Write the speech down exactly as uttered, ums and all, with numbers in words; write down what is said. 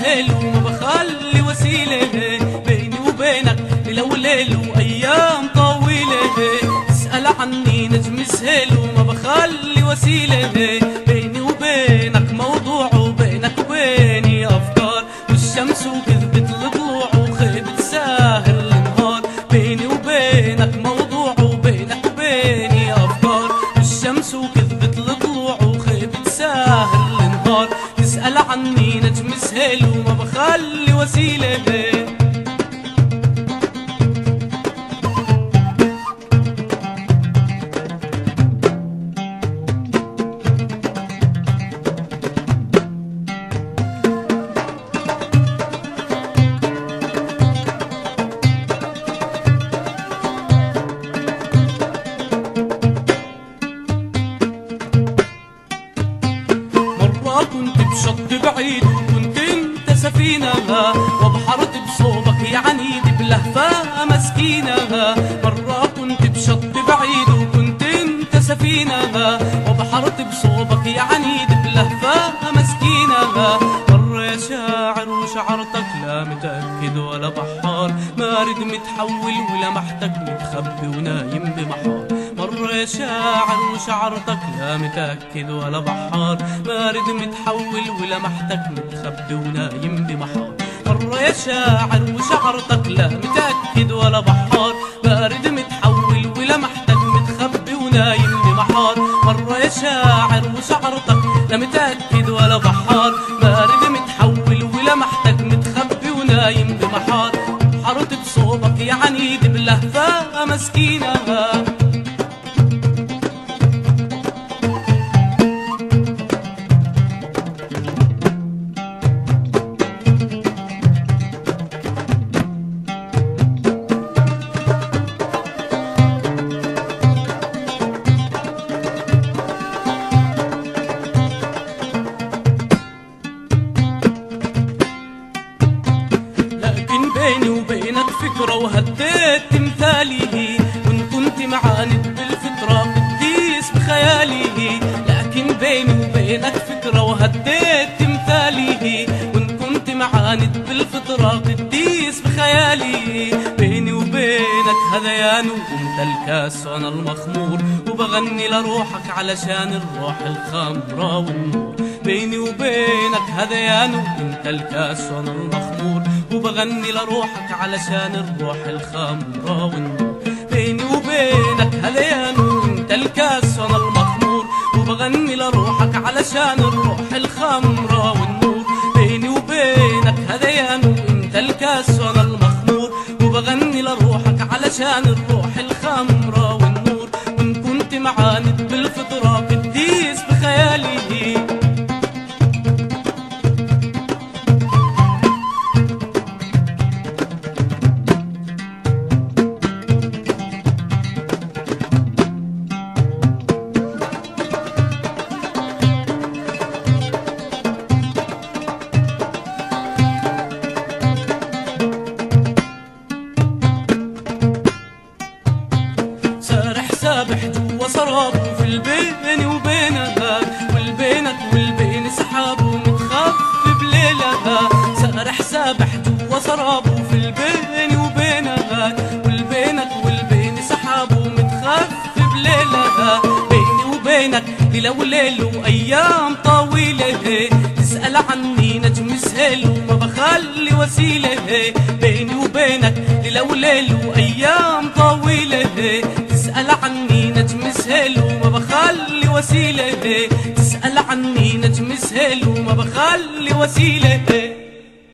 سهل وما بخلي وسيلة، بيني وبينك ليلة وليل وأيام طويلة. تسأل عني نجم سهل وما بخلي وسيلة، بيني وبينك موضوع وبينك وبيني أفكار، والشمس وكذبت الضلوع وخيبت ساهر النهار. بيني وبينك موضوع وبينك وبيني أفكار، والشمس وكذبت الضلوع وخيبت ساهر النهار. تسأل عني نجم سهل وما بخلي وسيلة. كنت بشط بعيد وكنت انت سفينة، وبحرت بصوبك يا عنيد بلهفة مسكينة. مرة كنت بشط بعيد وكنت انت سفينة، وبحرت بصوبك يا عنيد بلهفة مسكينة. مرة يا شاعر وشعرتك لا متأكد ولا بحار، مارد متحول ولمحتك متخبي ونايم بمحار. مرة يا شاعر وشعرتك لا متأكد ولا بحار، مارد متحول ولمحتك متخبي ونايم بمحار. مرة يا شاعر وشعرتك لا متأكد ولا بحار، مارد متحول ولمحتك متخبي ونايم بمحار. مرة يا شاعر وشعرتك لا متأكد ولا بحار، مارد متحول ولمحتك متخبي ونايم بمحار. حرت بصوبك يا عنيد بلهفة مسكينة. بيني وبينك فكرة وهديت تمثالي، وإن كنت معاند بالفطرة بتقيس بخيالي. لكن بيني وبينك فكرة وهديت تمثالي، وإن كنت معاند بالفطرة بتقيس بخيالي. بيني وبينك هذيان وانت الكاس وانا المخمور، وبغني لروحك علشان الروح الخمرة والنور. بيني وبينك هذيان وانت الكاس وانا المخمور، وبغني لروحك علشان الروح الخمرة والنور. بيني وبينك هذيان وانت الكاس وانا المخمور، وبغني لروحك علشان الروح الخمرة والنور. بيني وبينك هذيان وانت الكاس وانا المخمور، وبغني لروحك علشان الروح الخمرة والنور. وان كنت معاند بالفطرة بتقيس بخيالي. سابح جوا سراب وفي البين وبينها، والبينك والبين سحاب ومتخفي بليلها. سارح سابح جوا سراب وفي البين وبينها، والبينك والبين سحاب ومتخفي بليلها. بيني وبينك ليلة وليل وأيام طويلة، تسأل عني نجم سهل وما بخلي وسيلة. بيني وبينك ليلة وليل وأيام طويلة، تسأل عني نجم سهل وما بخلي وسيلة. تسأل عني نجم سهل وما بخلي وسيلة.